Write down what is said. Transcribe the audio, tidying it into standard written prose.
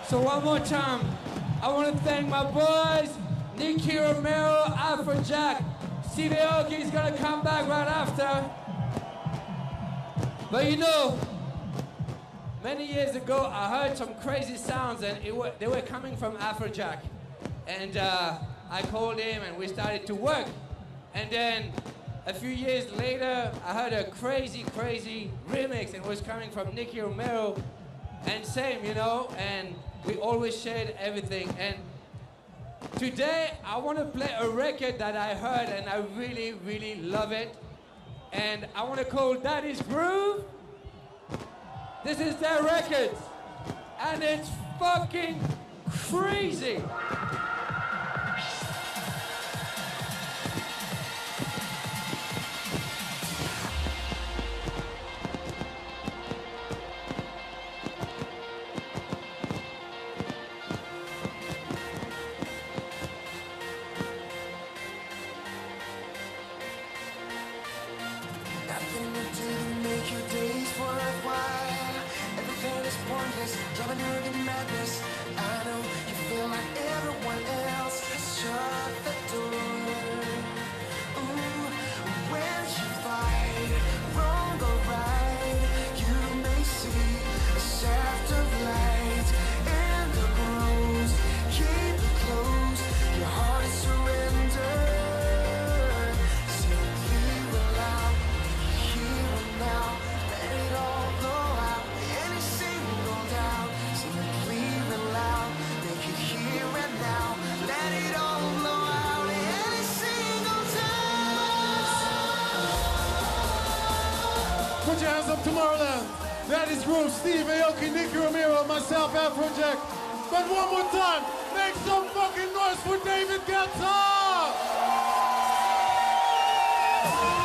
So one more time, I want to thank my boys, Nicky Romero, Afrojack. Steve Aoki's gonna come back right after. But you know, many years ago, I heard some crazy sounds and they were coming from Afrojack. And I called him and we started to work. And then a few years later, I heard a crazy, crazy remix and it was coming from Nicky Romero. And same, you know, and we always shared everything. And today, I want to play a record that I heard and I really, really love it. And I want to call Daddy's Groove. This is their record. And it's fucking crazy. Driving urban madness. I know you feel like everyone else has shut the door. Ooh, when you fight, wrong or right, you may see a shaft of light in the groves. Keep it close, your heart is surrendered. Simply allow, here and now, let it all go out. Any single doubt, simply loud, make it here and now, let it all blow out. Any single time. Put your hands up, Tomorrowland. Daddy's Groove, Steve Aoki, Nicky Romero, myself, Afrojack. But one more time, make some fucking noise for David Guetta!